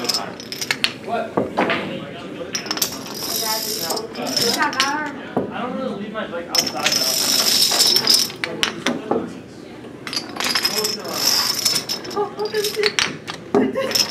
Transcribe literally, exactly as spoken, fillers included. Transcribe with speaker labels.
Speaker 1: What? I don't really leave my bike outside now.
Speaker 2: Oh, look at this.